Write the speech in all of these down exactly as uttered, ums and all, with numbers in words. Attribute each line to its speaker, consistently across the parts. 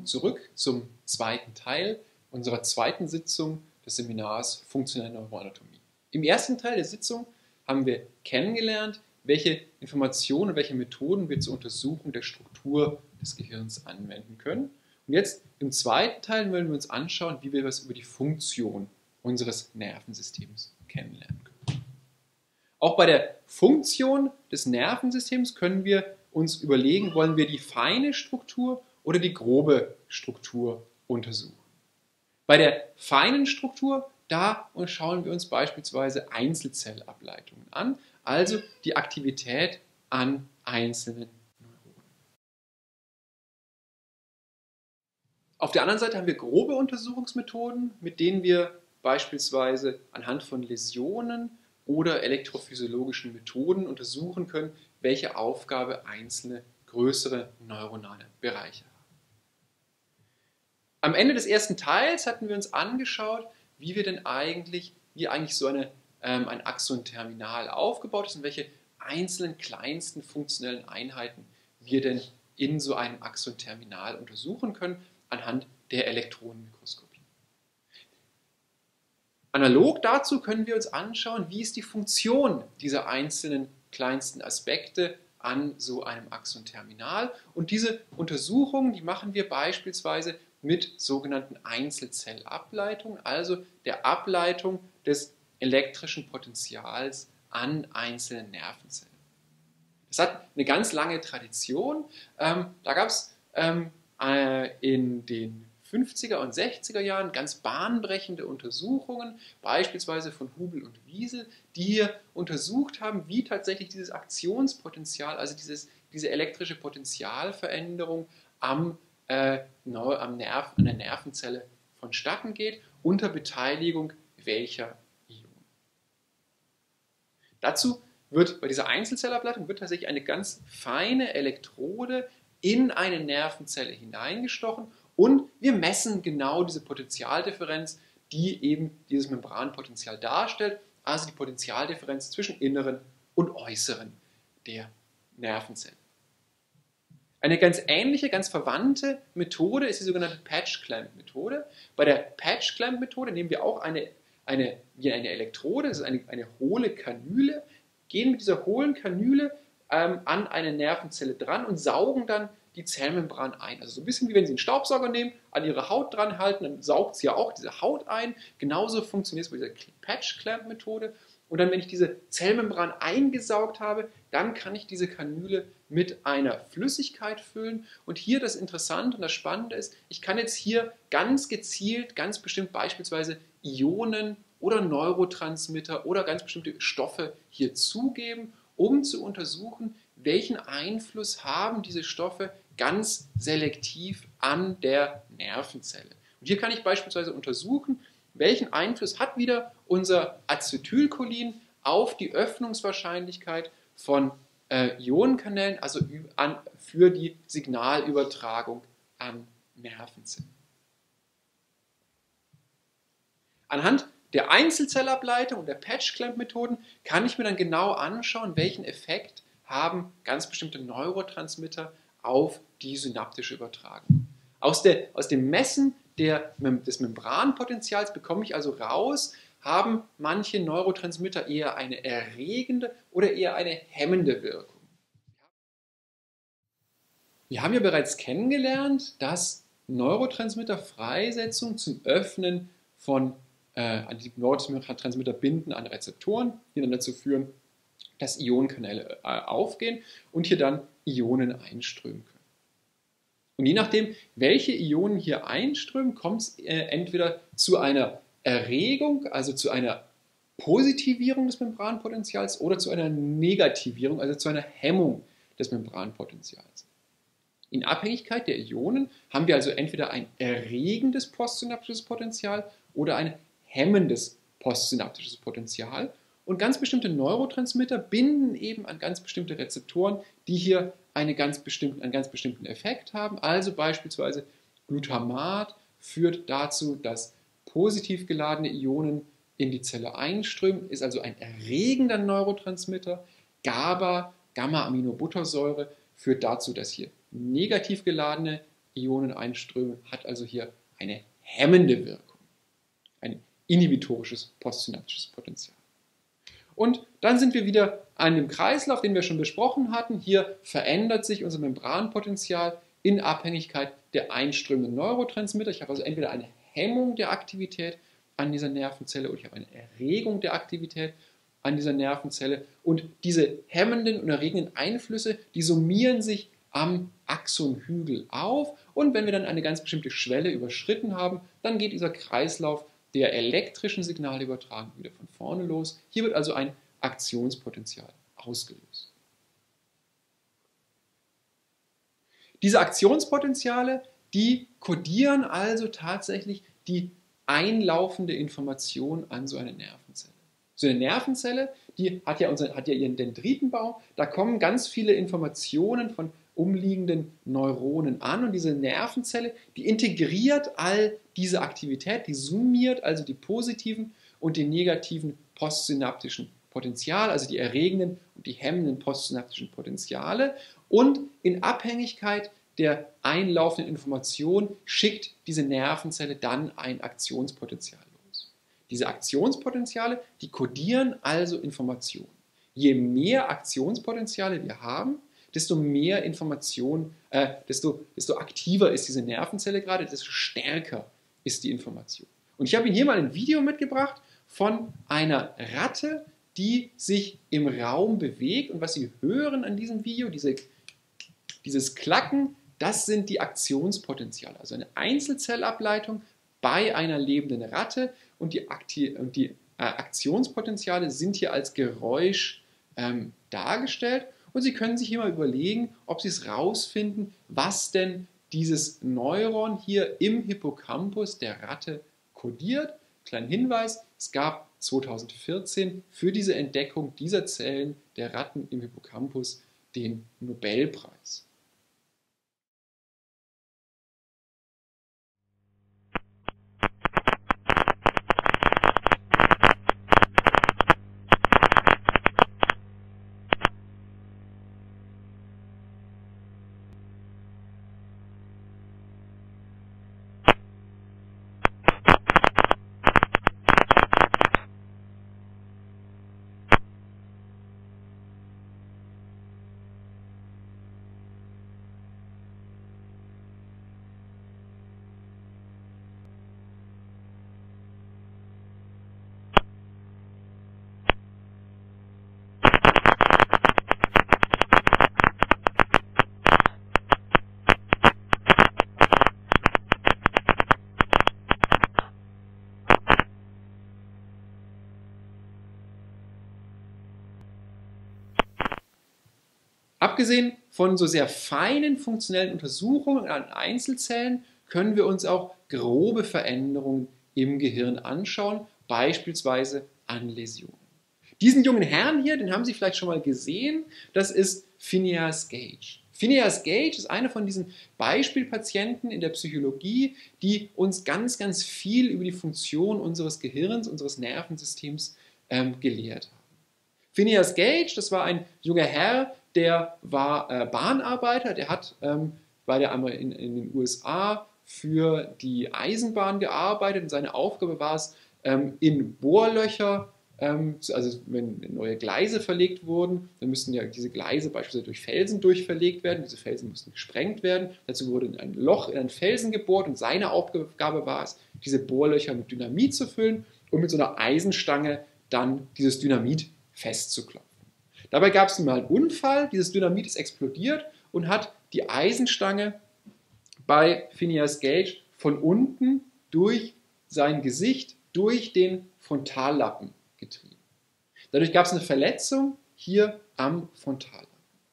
Speaker 1: Willkommen zurück zum zweiten Teil unserer zweiten Sitzung des Seminars Funktionelle Neuroanatomie. Im ersten Teil der Sitzung haben wir kennengelernt, welche Informationen und welche Methoden wir zur Untersuchung der Struktur des Gehirns anwenden können. Und jetzt im zweiten Teil wollen wir uns anschauen, wie wir was über die Funktion unseres Nervensystems kennenlernen können. Auch bei der Funktion des Nervensystems können wir uns überlegen, wollen wir die feine Struktur oder die grobe Struktur untersuchen. Bei der feinen Struktur, da schauen wir uns beispielsweise Einzelzellableitungen an, also die Aktivität an einzelnen Neuronen. Auf der anderen Seite haben wir grobe Untersuchungsmethoden, mit denen wir beispielsweise anhand von Läsionen oder elektrophysiologischen Methoden untersuchen können, welche Aufgabe einzelne größere neuronale Bereiche haben. Am Ende des ersten Teils hatten wir uns angeschaut, wie wir denn eigentlich, wie eigentlich so eine, ähm, ein Axonterminal aufgebaut ist und welche einzelnen kleinsten funktionellen Einheiten wir denn in so einem Axonterminal untersuchen können anhand der Elektronenmikroskopie. Analog dazu können wir uns anschauen, wie ist die Funktion dieser einzelnen kleinsten Aspekte an so einem Axonterminal. Und diese Untersuchungen, die machen wir beispielsweise mit sogenannten Einzelzellableitungen, also der Ableitung des elektrischen Potentials an einzelnen Nervenzellen. Das hat eine ganz lange Tradition. Ähm, da gab es ähm, äh, in den fünfziger und sechziger Jahren ganz bahnbrechende Untersuchungen, beispielsweise von Hubel und Wiesel, die hier untersucht haben, wie tatsächlich dieses Aktionspotenzial, also dieses, diese elektrische Potentialveränderung am, äh, am Nerv, an der Nervenzelle vonstatten geht, unter Beteiligung welcher Ionen. Dazu wird bei dieser Einzelzellableitung wird tatsächlich eine ganz feine Elektrode in eine Nervenzelle hineingestochen. Und wir messen genau diese Potentialdifferenz, die eben dieses Membranpotential darstellt, also die Potentialdifferenz zwischen inneren und äußeren der Nervenzelle. Eine ganz ähnliche, ganz verwandte Methode ist die sogenannte Patch-Clamp-Methode. Bei der Patch-Clamp-Methode nehmen wir auch eine, eine, eine Elektrode, das ist eine, eine hohle Kanüle, gehen mit dieser hohlen Kanüle ähm, an eine Nervenzelle dran und saugen dann die Zellmembran ein. Also so ein bisschen wie wenn Sie einen Staubsauger nehmen, an Ihre Haut dran halten, dann saugt sie ja auch diese Haut ein. Genauso funktioniert es bei dieser Patch-Clamp-Methode. Und dann, wenn ich diese Zellmembran eingesaugt habe, dann kann ich diese Kanüle mit einer Flüssigkeit füllen. Und hier das Interessante und das Spannende ist, ich kann jetzt hier ganz gezielt, ganz bestimmt beispielsweise Ionen oder Neurotransmitter oder ganz bestimmte Stoffe hier zugeben, um zu untersuchen, welchen Einfluss haben diese Stoffe ganz selektiv an der Nervenzelle. Und hier kann ich beispielsweise untersuchen, welchen Einfluss hat wieder unser Acetylcholin auf die Öffnungswahrscheinlichkeit von äh, Ionenkanälen, also an, für die Signalübertragung an Nervenzellen. Anhand der Einzelzellableitung und der Patch-Clamp-Methoden kann ich mir dann genau anschauen, welchen Effekt haben ganz bestimmte Neurotransmitter auf die synaptische Übertragung. Aus, der, aus dem Messen der, des Membranpotentials bekomme ich also raus, haben manche Neurotransmitter eher eine erregende oder eher eine hemmende Wirkung. Wir haben ja bereits kennengelernt, dass Neurotransmitterfreisetzung zum Öffnen von äh, die Neurotransmitter binden an Rezeptoren, die dann dazu führen, dass Ionenkanäle äh, aufgehen und hier dann Ionen einströmen können. Und je nachdem, welche Ionen hier einströmen, kommt es äh, entweder zu einer Erregung, also zu einer Positivierung des Membranpotentials oder zu einer Negativierung, also zu einer Hemmung des Membranpotentials. In Abhängigkeit der Ionen haben wir also entweder ein erregendes postsynaptisches Potential oder ein hemmendes postsynaptisches Potential. Und ganz bestimmte Neurotransmitter binden eben an ganz bestimmte Rezeptoren, die hier eine ganz bestimmten, einen ganz bestimmten Effekt haben. Also beispielsweise Glutamat führt dazu, dass positiv geladene Ionen in die Zelle einströmen, ist also ein erregender Neurotransmitter. GABA, Gamma-Aminobuttersäure, führt dazu, dass hier negativ geladene Ionen einströmen, hat also hier eine hemmende Wirkung, ein inhibitorisches postsynaptisches Potential. Und dann sind wir wieder an dem Kreislauf, den wir schon besprochen hatten. Hier verändert sich unser Membranpotential in Abhängigkeit der einströmenden Neurotransmitter. Ich habe also entweder eine Hemmung der Aktivität an dieser Nervenzelle oder ich habe eine Erregung der Aktivität an dieser Nervenzelle. Und diese hemmenden und erregenden Einflüsse, die summieren sich am Axonhügel auf. Und wenn wir dann eine ganz bestimmte Schwelle überschritten haben, dann geht dieser Kreislauf der elektrischen Signalübertragung wieder von vorne los. Hier wird also ein Aktionspotenzial ausgelöst. Diese Aktionspotenziale, die kodieren also tatsächlich die einlaufende Information an so eine Nervenzelle. So eine Nervenzelle, die hat ja, unser, hat ja ihren Dendritenbau, da kommen ganz viele Informationen von umliegenden Neuronen an und diese Nervenzelle, die integriert all diese Aktivität, die summiert also die positiven und die negativen postsynaptischen Potenziale, also die erregenden und die hemmenden postsynaptischen Potenziale, und in Abhängigkeit der einlaufenden Information schickt diese Nervenzelle dann ein Aktionspotenzial los. Diese Aktionspotenziale, die kodieren also Informationen. Je mehr Aktionspotenziale wir haben, desto mehr Information, äh, desto, desto aktiver ist diese Nervenzelle gerade, desto stärker ist die Information. Und ich habe Ihnen hier mal ein Video mitgebracht von einer Ratte, die sich im Raum bewegt. Und was Sie hören an diesem Video, diese, dieses Klacken, das sind die Aktionspotenziale. Also eine Einzelzellableitung bei einer lebenden Ratte. Und die, Akti und die äh, Aktionspotenziale sind hier als Geräusch ähm, dargestellt. Und Sie können sich hier mal überlegen, ob Sie es rausfinden, was denn dieses Neuron hier im Hippocampus der Ratte kodiert. Kleiner Hinweis, es gab zweitausendvierzehn für diese Entdeckung dieser Zellen der Ratten im Hippocampus den Nobelpreis. Abgesehen von so sehr feinen funktionellen Untersuchungen an Einzelzellen können wir uns auch grobe Veränderungen im Gehirn anschauen, beispielsweise an Läsionen. Diesen jungen Herrn hier, den haben Sie vielleicht schon mal gesehen, das ist Phineas Gage. Phineas Gage ist einer von diesen Beispielpatienten in der Psychologie, die uns ganz, ganz viel über die Funktion unseres Gehirns, unseres Nervensystems ähm, gelehrt haben. Phineas Gage, das war ein junger Herr, der war äh, Bahnarbeiter, der hat ähm, bei der, in, in den U S A für die Eisenbahn gearbeitet und seine Aufgabe war es, ähm, in Bohrlöcher, ähm, also wenn neue Gleise verlegt wurden, dann müssten ja diese Gleise beispielsweise durch Felsen durchverlegt werden, diese Felsen mussten gesprengt werden, dazu wurde ein Loch in einen Felsen gebohrt und seine Aufgabe war es, diese Bohrlöcher mit Dynamit zu füllen und mit so einer Eisenstange dann dieses Dynamit festzuklopfen. Dabei gab es mal einen Unfall, dieses Dynamit ist explodiert und hat die Eisenstange bei Phineas Gage von unten durch sein Gesicht, durch den Frontallappen getrieben. Dadurch gab es eine Verletzung hier am Frontallappen.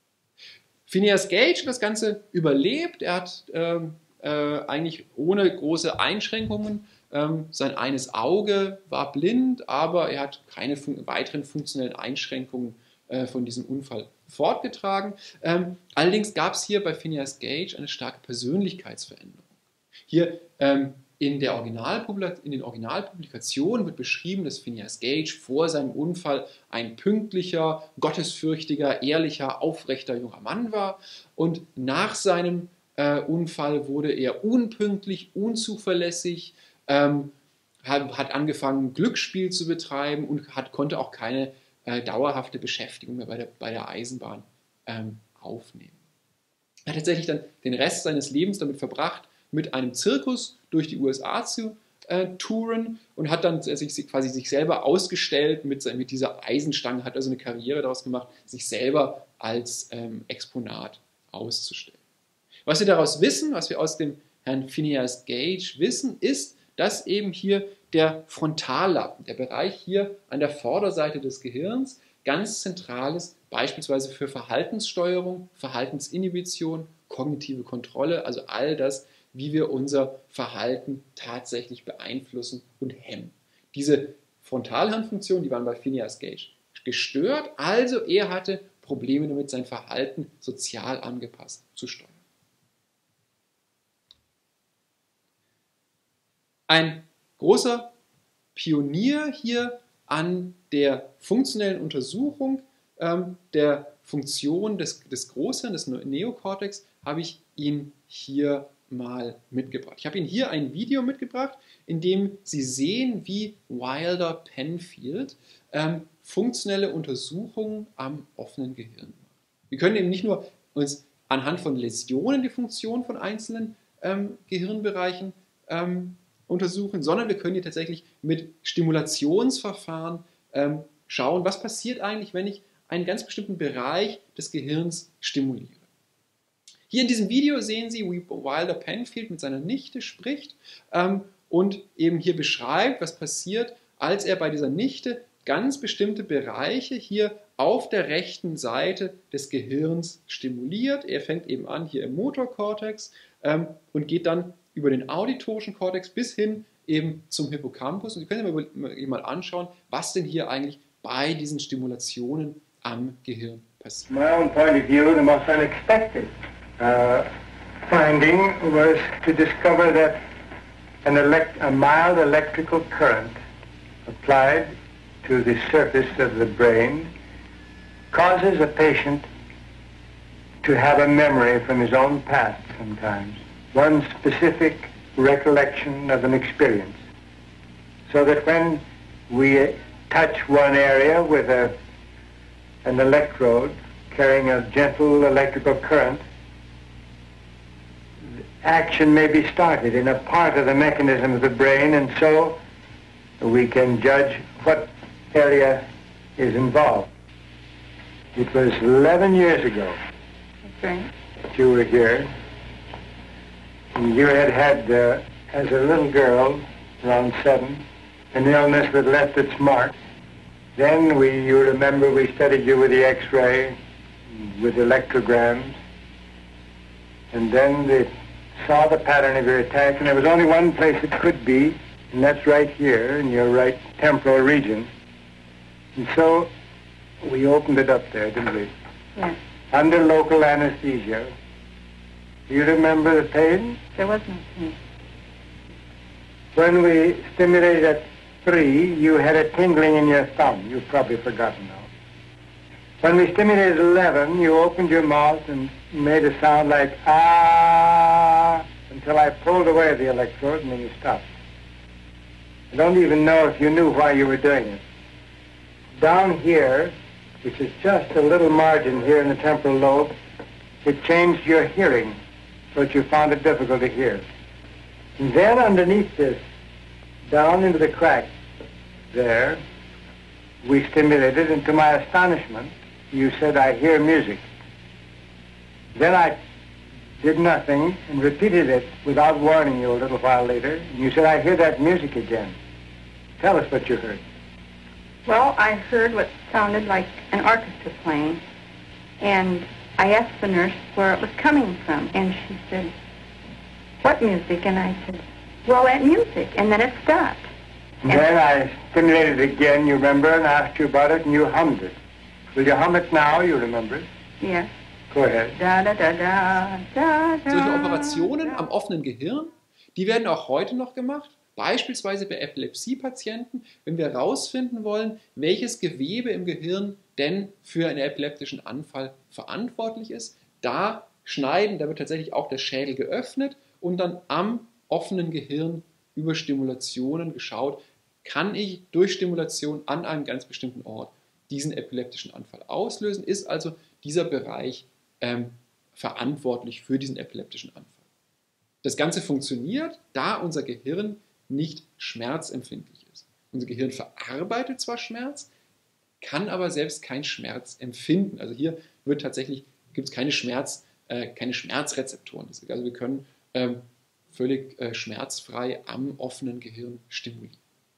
Speaker 1: Phineas Gage hat das Ganze überlebt, er hat ähm, äh, eigentlich ohne große Einschränkungen, ähm, sein eines Auge war blind, aber er hat keine fun- weiteren funktionellen Einschränkungen von diesem Unfall fortgetragen. Ähm, allerdings gab es hier bei Phineas Gage eine starke Persönlichkeitsveränderung. Hier ähm, in, der in den Originalpublikationen wird beschrieben, dass Phineas Gage vor seinem Unfall ein pünktlicher, gottesfürchtiger, ehrlicher, aufrechter junger Mann war und nach seinem äh, Unfall, wurde er unpünktlich, unzuverlässig, ähm, hat, hat angefangen, Glücksspiel zu betreiben und hat, konnte auch keine äh, dauerhafte Beschäftigung mehr bei der, bei der Eisenbahn ähm, aufnehmen. Er hat tatsächlich dann den Rest seines Lebens damit verbracht, mit einem Zirkus durch die U S A zu äh, touren und hat dann sich, quasi sich selber ausgestellt mit, mit dieser Eisenstange, hat also eine Karriere daraus gemacht, sich selber als ähm, Exponat auszustellen. Was wir daraus wissen, was wir aus dem Herrn Phineas Gage wissen, ist, dass eben hier der Frontallappen, der Bereich hier an der Vorderseite des Gehirns, ganz zentral ist, beispielsweise für Verhaltenssteuerung, Verhaltensinhibition, kognitive Kontrolle, also all das, wie wir unser Verhalten tatsächlich beeinflussen und hemmen. Diese Frontalhirnfunktionen, die waren bei Phineas Gage gestört, also er hatte Probleme damit, sein Verhalten sozial angepasst zu steuern. Ein großer Pionier hier an der funktionellen Untersuchung ähm, der Funktion des, des Großhirns, des Neokortex, habe ich Ihnen hier mal mitgebracht. Ich habe Ihnen hier ein Video mitgebracht, in dem Sie sehen, wie Wilder Penfield ähm, funktionelle Untersuchungen am offenen Gehirn macht. Wir können eben nicht nur uns anhand von Läsionen die Funktion von einzelnen ähm, Gehirnbereichen ähm, untersuchen, sondern wir können hier tatsächlich mit Stimulationsverfahren ähm, schauen, was passiert eigentlich, wenn ich einen ganz bestimmten Bereich des Gehirns stimuliere. Hier in diesem Video sehen Sie, wie Wilder Penfield mit seiner Nichte spricht ähm, und eben hier beschreibt, was passiert, als er bei dieser Nichte ganz bestimmte Bereiche hier auf der rechten Seite des Gehirns stimuliert. Er fängt eben an hier im Motorkortex ähm, und geht dann über den auditorischen Kortex bis hin eben zum Hippocampus. Und Sie können sich mal anschauen, was denn hier eigentlich bei diesen Stimulationen am Gehirn passiert.
Speaker 2: My own point of view, the most unexpected uh, finding was to discover that an elect a mild electrical current applied to the surface of the brain causes a patient to have a memory from his own past sometimes, one specific recollection of an experience, so that when we touch one area with a, an electrode carrying a gentle electrical current, action may be started in a part of the mechanism of the brain, and so we can judge what area is involved. It was eleven years ago
Speaker 3: Okay.
Speaker 2: that you were here. And you had had, uh, as a little girl, around seven, an illness that left its mark. Then we, you remember, we studied you with the X-ray, with electrograms, and then they saw the pattern of your attack, and there was only one place it could be, and that's right here in your right temporal region. And so we opened it up there, didn't we?
Speaker 3: Yes.
Speaker 2: Under local anesthesia. Do you remember the pain?
Speaker 3: There was no pain.
Speaker 2: When we stimulated at three, you had a tingling in your thumb. You've probably forgotten now. When we stimulated eleven, you opened your mouth and made a sound like ah, until I pulled away the electrode and then you stopped. I don't even know if you knew why you were doing it. Down here, which is just a little margin here in the temporal lobe, it changed your hearing, so that you found it difficult to hear. And then underneath this, down into the crack there, we stimulated, and to my astonishment, you said, I hear music. Then I did nothing and repeated it without warning you a little while later, and you said, I hear that music again. Tell us what you heard.
Speaker 3: Well, I heard what sounded like an orchestra playing, and I asked the nurse where it was coming from, and she said, what music? And I said, well, that music, and then it stopped.
Speaker 2: And then I stimulated it again, you remember, and asked you about it, and you hummed it. Will you hum it now? You remember it?
Speaker 3: Yes.
Speaker 2: Go ahead.
Speaker 3: Da, da, da, da, da, da,
Speaker 1: Solche Operationen am offenen Gehirn, die werden auch heute noch gemacht, beispielsweise bei Epilepsiepatienten, wenn wir herausfinden wollen, welches Gewebe im Gehirn denn für einen epileptischen Anfall verantwortlich ist. Da schneiden, da wird tatsächlich auch der Schädel geöffnet und dann am offenen Gehirn über Stimulationen geschaut, kann ich durch Stimulation an einem ganz bestimmten Ort diesen epileptischen Anfall auslösen, ist also dieser Bereich ähm, verantwortlich für diesen epileptischen Anfall. Das Ganze funktioniert, da unser Gehirn nicht schmerzempfindlich ist. Unser Gehirn verarbeitet zwar Schmerz, kann aber selbst keinen Schmerz empfinden. Also hier wird tatsächlich, gibt es keine, Schmerz, äh, keine Schmerzrezeptoren. Also wir können ähm, völlig äh, schmerzfrei am offenen Gehirn stimulieren.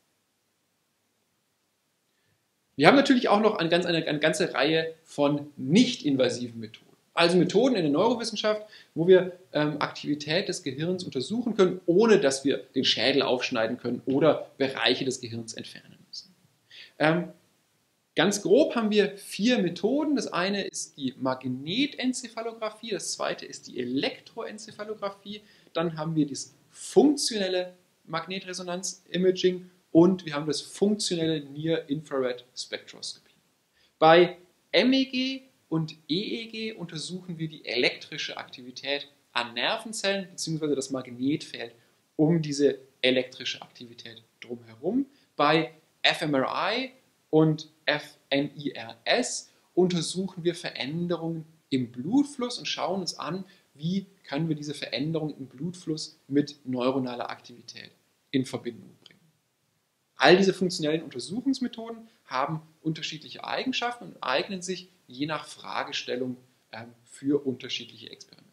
Speaker 1: Wir haben natürlich auch noch eine, ganz, eine, eine ganze Reihe von nicht-invasiven Methoden. Also Methoden in der Neurowissenschaft, wo wir ähm, Aktivität des Gehirns untersuchen können, ohne dass wir den Schädel aufschneiden können oder Bereiche des Gehirns entfernen müssen. Ähm, ganz grob haben wir vier Methoden. Das eine ist die Magnetenzephalographie, das zweite ist die Elektroenzephalographie, dann haben wir das funktionelle Magnetresonanz-Imaging und wir haben das funktionelle Near-Infrared-Spektroskopie. Bei M E G und E E G untersuchen wir die elektrische Aktivität an Nervenzellen bzw. das Magnetfeld um diese elektrische Aktivität drumherum. Bei F M R I und F N I R S untersuchen wir Veränderungen im Blutfluss und schauen uns an, wie können wir diese Veränderungen im Blutfluss mit neuronaler Aktivität in Verbindung bringen. All diese funktionellen Untersuchungsmethoden haben unterschiedliche Eigenschaften und eignen sich je nach Fragestellung äh, für unterschiedliche Experimente.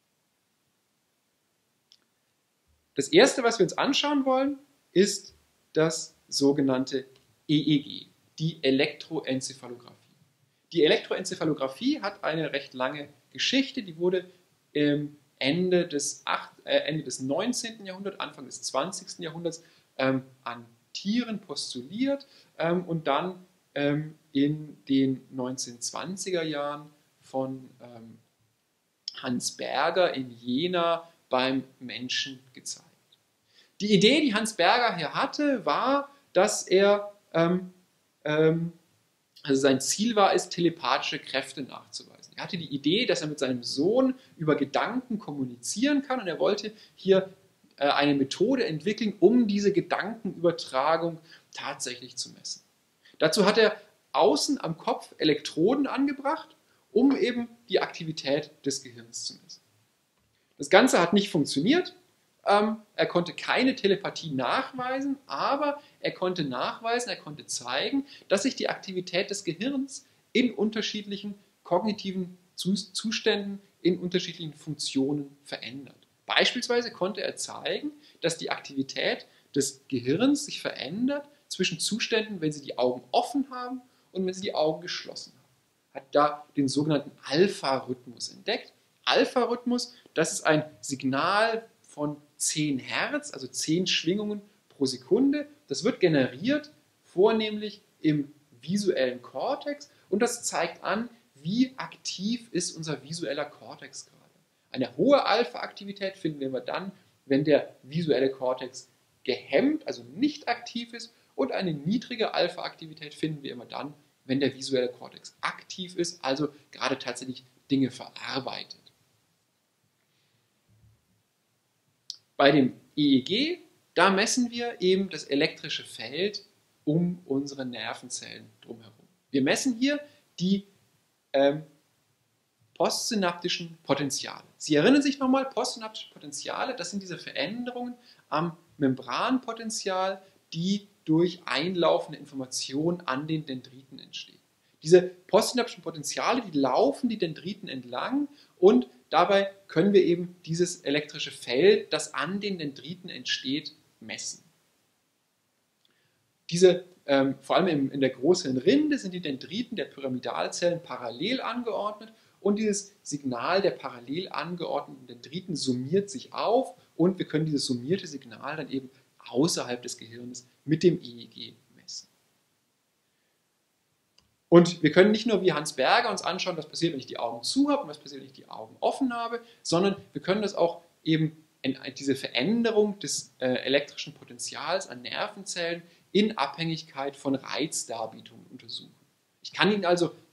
Speaker 1: Das erste, was wir uns anschauen wollen, ist das sogenannte E E G, die Elektroenzephalographie. Die Elektroenzephalographie hat eine recht lange Geschichte, die wurde ähm, Ende, des acht, äh, Ende des neunzehnten Jahrhunderts, Anfang des zwanzigsten Jahrhunderts ähm, an Tieren postuliert ähm, und dann ähm, in den neunzehnhundertzwanziger Jahren von ähm, Hans Berger in Jena beim Menschen gezeigt. Die Idee, die Hans Berger hier hatte, war, dass er, ähm, ähm, also sein Ziel war es, telepathische Kräfte nachzuweisen. Er hatte die Idee, dass er mit seinem Sohn über Gedanken kommunizieren kann und er wollte hier äh, eine Methode entwickeln, um diese Gedankenübertragung tatsächlich zu messen. Dazu hat er außen am Kopf Elektroden angebracht, um eben die Aktivität des Gehirns zu messen. Das Ganze hat nicht funktioniert. Ähm, er konnte keine Telepathie nachweisen, aber er konnte nachweisen, er konnte zeigen, dass sich die Aktivität des Gehirns in unterschiedlichen kognitiven Zuständen, in unterschiedlichen Funktionen verändert. Beispielsweise konnte er zeigen, dass die Aktivität des Gehirns sich verändert zwischen Zuständen, wenn sie die Augen offen haben und wenn sie die Augen geschlossen haben. Hat da den sogenannten Alpha-Rhythmus entdeckt. Alpha-Rhythmus, das ist ein Signal von zehn Hertz, also zehn Schwingungen pro Sekunde. Das wird generiert, vornehmlich im visuellen Kortex und das zeigt an, wie aktiv ist unser visueller Kortex gerade. Eine hohe Alpha-Aktivität finden wir immer dann, wenn der visuelle Kortex gehemmt, also nicht aktiv ist, und eine niedrige Alpha-Aktivität finden wir immer dann, wenn der visuelle Kortex aktiv ist, also gerade tatsächlich Dinge verarbeitet. Bei dem E E G, da messen wir eben das elektrische Feld um unsere Nervenzellen drumherum. Wir messen hier die ähm, postsynaptischen Potenziale. Sie erinnern sich nochmal, postsynaptische Potenziale, das sind diese Veränderungen am Membranpotenzial, die durch einlaufende Information an den Dendriten entstehen. Diese postsynaptischen Potenziale, die laufen die Dendriten entlang und dabei können wir eben dieses elektrische Feld, das an den Dendriten entsteht, messen. Diese, ähm, vor allem in, in der großen Rinde sind die Dendriten der Pyramidalzellen parallel angeordnet und dieses Signal der parallel angeordneten Dendriten summiert sich auf und wir können dieses summierte Signal dann eben außerhalb des Gehirns mit dem E E G messen. Und wir können nicht nur wie Hans Berger uns anschauen, was passiert, wenn ich die Augen zu habe und was passiert, wenn ich die Augen offen habe, sondern wir können das auch eben in diese Veränderung des äh, elektrischen Potenzials an Nervenzellen in Abhängigkeit von Reizdarbietungen untersuchen. Ich kann Ihnen also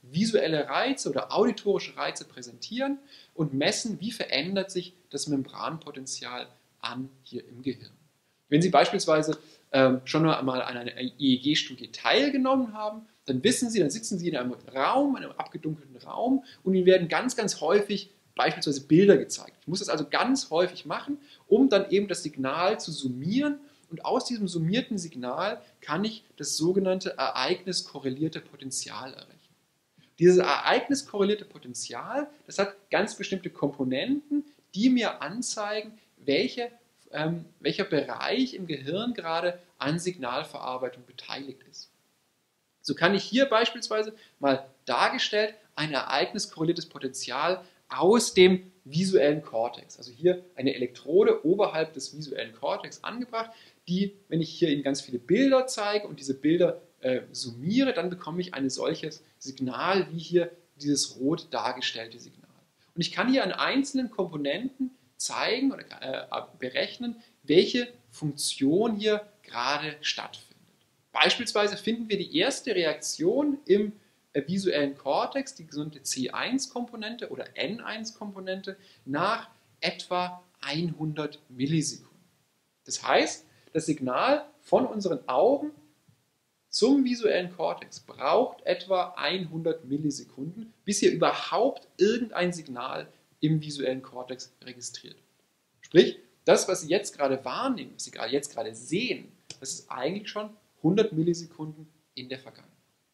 Speaker 1: visuelle Reize oder auditorische Reize präsentieren und messen, wie verändert sich das Membranpotenzial an hier im Gehirn. Wenn Sie beispielsweise ähm, schon mal an einer E E G-Studie teilgenommen haben, dann wissen Sie, dann sitzen Sie in einem Raum, in einem abgedunkelten Raum und Ihnen werden ganz, ganz häufig beispielsweise Bilder gezeigt. Ich muss das also ganz häufig machen, um dann eben das Signal zu summieren und aus diesem summierten Signal kann ich das sogenannte ereigniskorrelierte Potenzial errechnen. Dieses ereigniskorrelierte Potenzial, das hat ganz bestimmte Komponenten, die mir anzeigen, welche, ähm, welcher Bereich im Gehirn gerade an Signalverarbeitung beteiligt ist. So kann ich hier beispielsweise mal dargestellt ein ereigniskorreliertes Potenzial aus dem visuellen Kortex. Also hier eine Elektrode oberhalb des visuellen Kortex angebracht, die, wenn ich hier Ihnen ganz viele Bilder zeige und diese Bilder äh, summiere, dann bekomme ich ein solches Signal wie hier dieses rot dargestellte Signal. Und ich kann hier an einzelnen Komponenten zeigen oder äh, berechnen, welche Funktion hier gerade stattfindet. Beispielsweise finden wir die erste Reaktion im äh, visuellen Kortex, die sogenannte C eins Komponente oder N eins Komponente, nach etwa hundert Millisekunden. Das heißt, das Signal von unseren Augen zum visuellen Kortex braucht etwa hundert Millisekunden, bis hier überhaupt irgendein Signal im visuellen Kortex registriert wird. Sprich, das, was Sie jetzt gerade wahrnehmen, was Sie gerade jetzt gerade sehen, das ist eigentlich schon hundert Millisekunden in der Vergangenheit.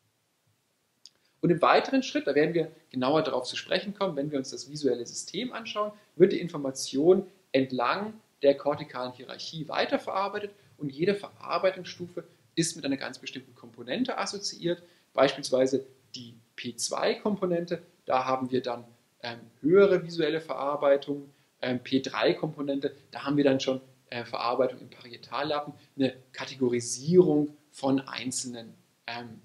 Speaker 1: Und im weiteren Schritt, da werden wir genauer darauf zu sprechen kommen, wenn wir uns das visuelle System anschauen, wird die Information entlang der kortikalen Hierarchie weiterverarbeitet und jede Verarbeitungsstufe ist mit einer ganz bestimmten Komponente assoziiert, beispielsweise die P zwei Komponente, da haben wir dann ähm, höhere visuelle Verarbeitung, ähm, P drei Komponente, da haben wir dann schon äh, Verarbeitung im Parietallappen, eine Kategorisierung von einzelnen, ähm,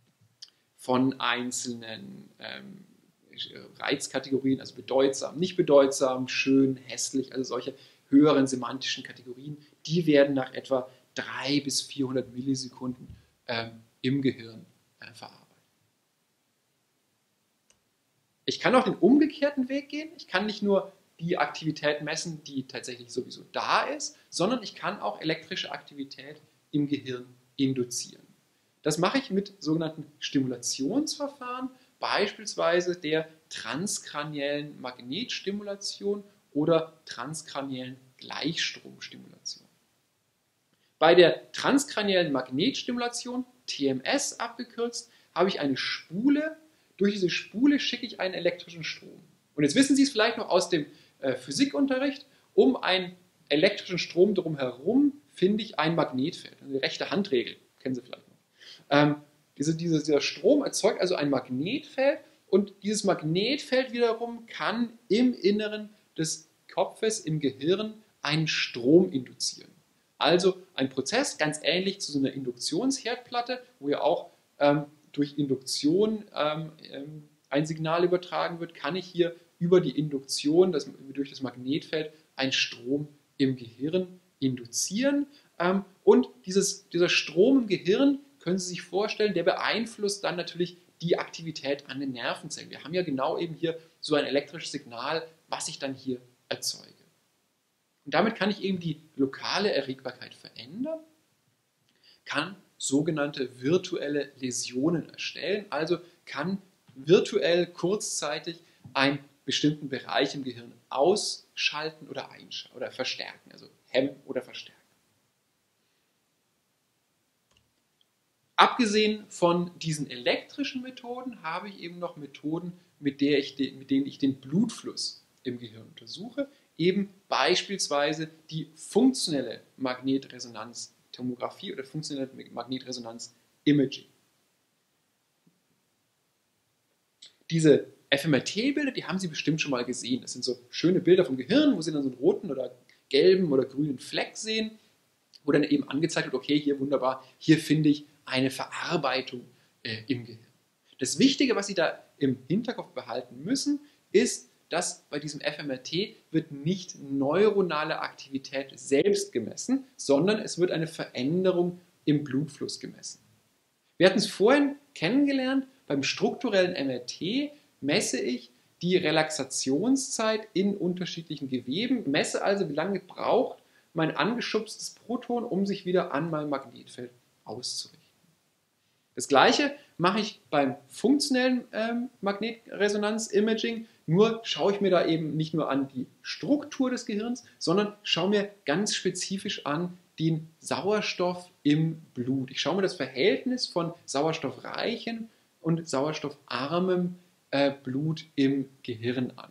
Speaker 1: von einzelnen ähm, Reizkategorien, also bedeutsam, nicht bedeutsam, schön, hässlich, also solche höheren semantischen Kategorien, die werden nach etwa dreihundert bis vierhundert Millisekunden ähm, im Gehirn äh, verarbeitet. Ich kann auch den umgekehrten Weg gehen. Ich kann nicht nur die Aktivität messen, die tatsächlich sowieso da ist, sondern ich kann auch elektrische Aktivität im Gehirn induzieren. Das mache ich mit sogenannten Stimulationsverfahren, beispielsweise der transkraniellen Magnetstimulation oder transkraniellen Gleichstromstimulation. Bei der transkraniellen Magnetstimulation, T M S abgekürzt, habe ich eine Spule. Durch diese Spule schicke ich einen elektrischen Strom. Und jetzt wissen Sie es vielleicht noch aus dem äh, Physikunterricht, um einen elektrischen Strom drumherum finde ich ein Magnetfeld. Also die rechte Handregel, kennen Sie vielleicht noch. Ähm, diese, diese, dieser Strom erzeugt also ein Magnetfeld und dieses Magnetfeld wiederum kann im Inneren des Kopfes, im Gehirn, einen Strom induzieren. Also ein Prozess ganz ähnlich zu so einer Induktionsherdplatte, wo ja auch ähm, durch Induktion ähm, ähm, ein Signal übertragen wird, kann ich hier über die Induktion, das, durch das Magnetfeld, einen Strom im Gehirn induzieren. Ähm, und dieses, dieser Strom im Gehirn, können Sie sich vorstellen, der beeinflusst dann natürlich die Aktivität an den Nervenzellen. Wir haben ja genau eben hier so ein elektrisches Signal, was ich dann hier erzeuge. Und damit kann ich eben die lokale Erregbarkeit verändern, kann sogenannte virtuelle Läsionen erstellen, also kann virtuell kurzzeitig einen bestimmten Bereich im Gehirn ausschalten oder einschalten oder verstärken, also hemmen oder verstärken. Abgesehen von diesen elektrischen Methoden habe ich eben noch Methoden, mit, der ich de, mit denen ich den Blutfluss im Gehirn untersuche, eben beispielsweise die funktionelle Magnetresonanztomographie oder funktionelle Magnetresonanz-Imaging. Diese F M R T-Bilder, die haben Sie bestimmt schon mal gesehen. Das sind so schöne Bilder vom Gehirn, wo Sie dann so einen roten oder gelben oder grünen Fleck sehen, wo dann eben angezeigt wird, okay, hier wunderbar, hier finde ich eine Verarbeitung äh, im Gehirn. Das Wichtige, was Sie da im Hinterkopf behalten müssen, ist, dass bei diesem F M R T wird nicht neuronale Aktivität selbst gemessen, sondern es wird eine Veränderung im Blutfluss gemessen. Wir hatten es vorhin kennengelernt, beim strukturellen M R T messe ich die Relaxationszeit in unterschiedlichen Geweben, messe also, wie lange braucht mein angeschubstes Proton, um sich wieder an mein Magnetfeld auszurichten. Das gleiche mache ich beim funktionellen ähm, Magnetresonanz-Imaging, nur schaue ich mir da eben nicht nur an die Struktur des Gehirns, sondern schaue mir ganz spezifisch an den Sauerstoff im Blut. Ich schaue mir das Verhältnis von sauerstoffreichem und sauerstoffarmem äh, Blut im Gehirn an.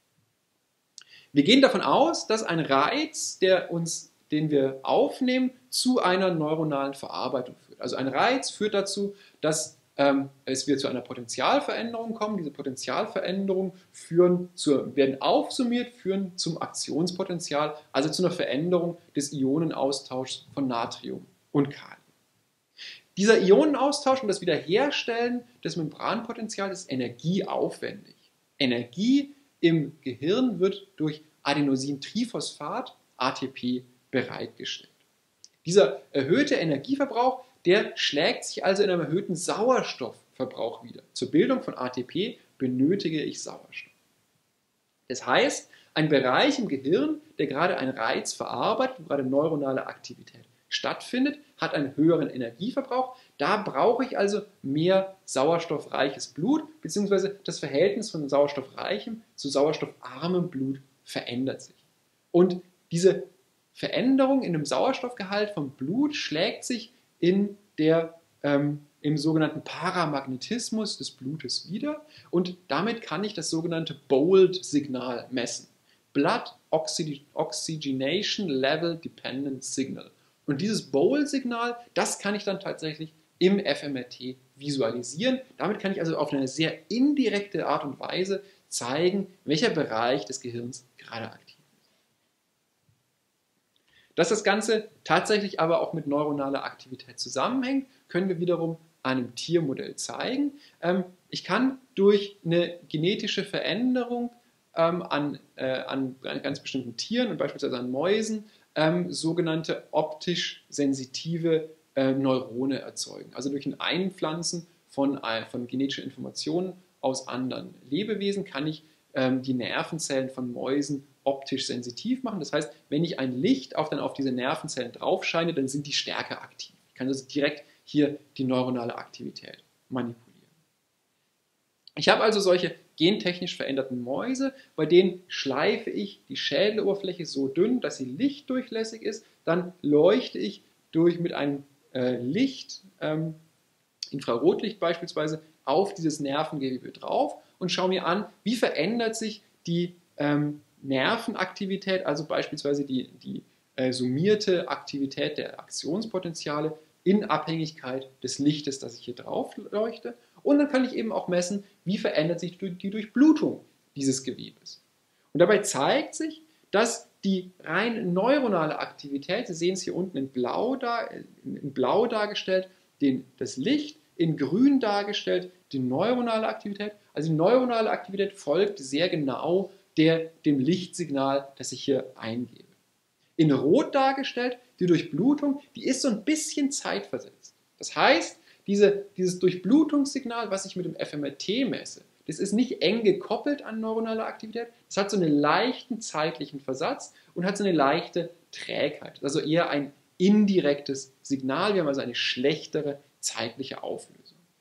Speaker 1: Wir gehen davon aus, dass ein Reiz, der uns, den wir aufnehmen, zu einer neuronalen Verarbeitung führt. Also ein Reiz führt dazu, dass ähm, es wir zu einer Potentialveränderung kommen. Diese Potentialveränderungen führen zur, werden aufsummiert, führen zum Aktionspotenzial, also zu einer Veränderung des Ionenaustauschs von Natrium und Kalium. Dieser Ionenaustausch und das Wiederherstellen des Membranpotentials ist energieaufwendig. Energie im Gehirn wird durch Adenosintriphosphat, A T P, bereitgestellt. Dieser erhöhte Energieverbrauch, der schlägt sich also in einem erhöhten Sauerstoffverbrauch wieder. Zur Bildung von A T P benötige ich Sauerstoff. Das heißt, ein Bereich im Gehirn, der gerade einen Reiz verarbeitet, wo gerade neuronale Aktivität stattfindet, hat einen höheren Energieverbrauch. Da brauche ich also mehr sauerstoffreiches Blut, beziehungsweise das Verhältnis von sauerstoffreichem zu sauerstoffarmem Blut verändert sich. Und diese Veränderung in dem Sauerstoffgehalt vom Blut schlägt sich in der, ähm, im sogenannten Paramagnetismus des Blutes wieder und damit kann ich das sogenannte BOLD-Signal messen. Blood Oxygenation Level Dependent Signal. Und dieses BOLD-Signal, das kann ich dann tatsächlich im F M R T visualisieren. Damit kann ich also auf eine sehr indirekte Art und Weise zeigen, welcher Bereich des Gehirns gerade aktiv ist. Dass das Ganze tatsächlich aber auch mit neuronaler Aktivität zusammenhängt, können wir wiederum an einem Tiermodell zeigen. Ich kann durch eine genetische Veränderung an, an ganz bestimmten Tieren und beispielsweise an Mäusen sogenannte optisch sensitive Neurone erzeugen. Also durch ein Einpflanzen von, von genetischen Informationen aus anderen Lebewesen kann ich die Nervenzellen von Mäusen optisch sensitiv machen. Das heißt, wenn ich ein Licht auf, dann auf diese Nervenzellen draufscheine, dann sind die stärker aktiv. Ich kann also direkt hier die neuronale Aktivität manipulieren. Ich habe also solche gentechnisch veränderten Mäuse, bei denen schleife ich die Schädeloberfläche so dünn, dass sie lichtdurchlässig ist. Dann leuchte ich durch mit einem äh, Licht, ähm, Infrarotlicht beispielsweise, auf dieses Nervengewebe drauf und schaue mir an, wie verändert sich die ähm, Nervenaktivität, also beispielsweise die, die äh, summierte Aktivität der Aktionspotenziale in Abhängigkeit des Lichtes, das ich hier drauf leuchte. Und dann kann ich eben auch messen, wie verändert sich die Durchblutung dieses Gewebes. Und dabei zeigt sich, dass die rein neuronale Aktivität, Sie sehen es hier unten in blau, dar, in blau dargestellt, den, das Licht, in grün dargestellt die neuronale Aktivität. Also die neuronale Aktivität folgt sehr genau der, dem Lichtsignal, das ich hier eingebe. In rot dargestellt die Durchblutung, die ist so ein bisschen zeitversetzt. Das heißt, diese, dieses Durchblutungssignal, was ich mit dem F M R T messe, das ist nicht eng gekoppelt an neuronale Aktivität, das hat so einen leichten zeitlichen Versatz und hat so eine leichte Trägheit. Also eher ein indirektes Signal, wir haben also eine schlechtere zeitliche Auflösung.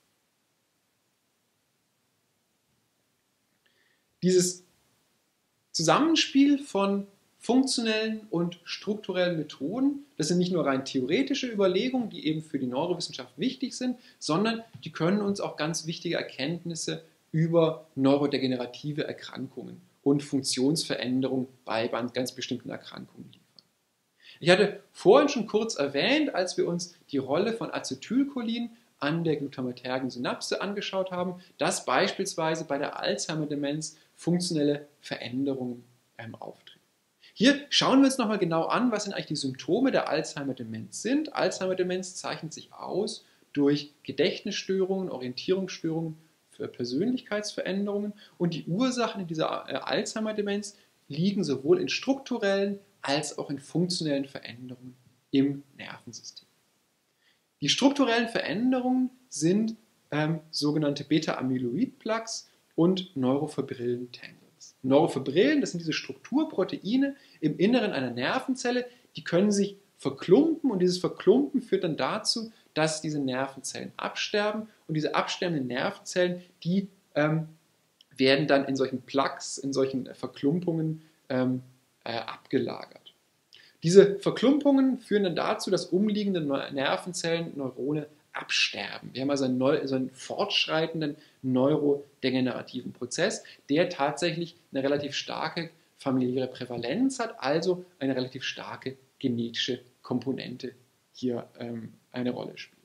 Speaker 1: Dieses Zusammenspiel von funktionellen und strukturellen Methoden, das sind nicht nur rein theoretische Überlegungen, die eben für die Neurowissenschaft wichtig sind, sondern die können uns auch ganz wichtige Erkenntnisse über neurodegenerative Erkrankungen und Funktionsveränderungen bei ganz bestimmten Erkrankungen liefern. Ich hatte vorhin schon kurz erwähnt, als wir uns die Rolle von Acetylcholin an der glutamatergen Synapse angeschaut haben, dass beispielsweise bei der Alzheimer-Demenz funktionelle Veränderungen ähm, auftreten. Hier schauen wir uns nochmal genau an, was denn eigentlich die Symptome der Alzheimer-Demenz sind. Alzheimer-Demenz zeichnet sich aus durch Gedächtnisstörungen, Orientierungsstörungen, für Persönlichkeitsveränderungen und die Ursachen dieser Alzheimer-Demenz liegen sowohl in strukturellen als auch in funktionellen Veränderungen im Nervensystem. Die strukturellen Veränderungen sind ähm, sogenannte Beta-Amyloid-Plaques und Neurofibrillen-Tangles. Neurofibrillen, das sind diese Strukturproteine im Inneren einer Nervenzelle, die können sich verklumpen und dieses Verklumpen führt dann dazu, dass diese Nervenzellen absterben und diese absterbenden Nervenzellen, die ähm, werden dann in solchen Plaques, in solchen Verklumpungen ähm, äh, abgelagert. Diese Verklumpungen führen dann dazu, dass umliegende Nervenzellen, Neurone absterben. Wir haben also einen, neu, also einen fortschreitenden neurodegenerativen Prozess, der tatsächlich eine relativ starke familiäre Prävalenz hat, also eine relativ starke genetische Komponente hier ähm, eine Rolle spielt.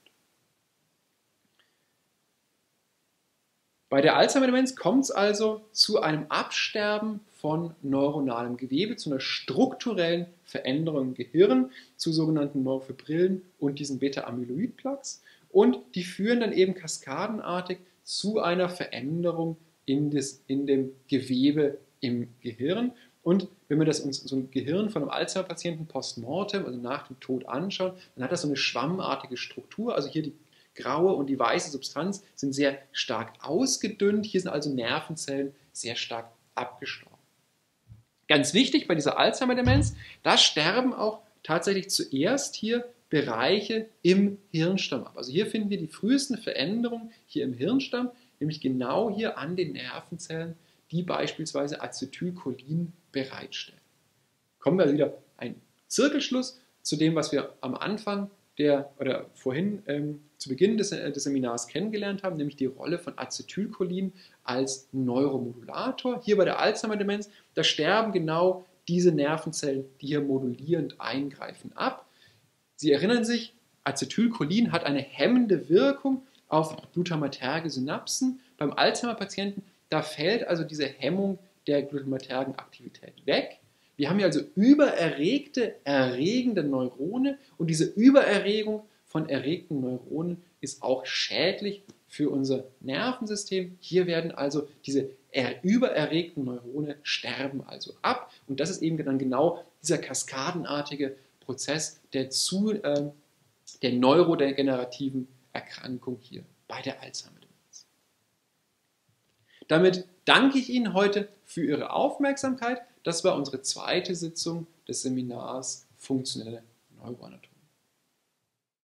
Speaker 1: Bei der Alzheimer-Demenz kommt es also zu einem Absterben von neuronalem Gewebe, zu einer strukturellen Veränderung im Gehirn, zu sogenannten Neurofibrillen und diesen Beta-Amyloid-Plaques. Und die führen dann eben kaskadenartig zu einer Veränderung in, des, in dem Gewebe im Gehirn. Und wenn wir das uns so ein Gehirn von einem Alzheimer-Patienten postmortem, also nach dem Tod anschauen, dann hat das so eine schwammartige Struktur. Also hier die graue und die weiße Substanz sind sehr stark ausgedünnt. Hier sind also Nervenzellen sehr stark abgestorben. Ganz wichtig bei dieser Alzheimer-Demenz, da sterben auch tatsächlich zuerst hier Bereiche im Hirnstamm ab. Also hier finden wir die frühesten Veränderungen hier im Hirnstamm, nämlich genau hier an den Nervenzellen, die beispielsweise Acetylcholin bereitstellen. Kommen wir also wieder ein Zirkelschluss zu dem, was wir am Anfang der oder vorhin ähm, zu Beginn des, des Seminars kennengelernt haben, nämlich die Rolle von Acetylcholin als Neuromodulator. Hier bei der Alzheimer-Demenz, da sterben genau diese Nervenzellen, die hier modulierend eingreifen, ab. Sie erinnern sich, Acetylcholin hat eine hemmende Wirkung auf glutamaterge Synapsen. Beim Alzheimer-Patienten, da fällt also diese Hemmung der glutamatergen Aktivität weg. Wir haben hier also übererregte, erregende Neurone und diese Übererregung von erregten Neuronen ist auch schädlich für unser Nervensystem. Hier werden also diese übererregten Neurone sterben also ab und das ist eben dann genau dieser kaskadenartige Prozess der, zu, äh, der neurodegenerativen Erkrankung hier bei der Alzheimer-Demenz. Damit danke ich Ihnen heute für Ihre Aufmerksamkeit. Das war unsere zweite Sitzung des Seminars Funktionelle Neuroanatomie.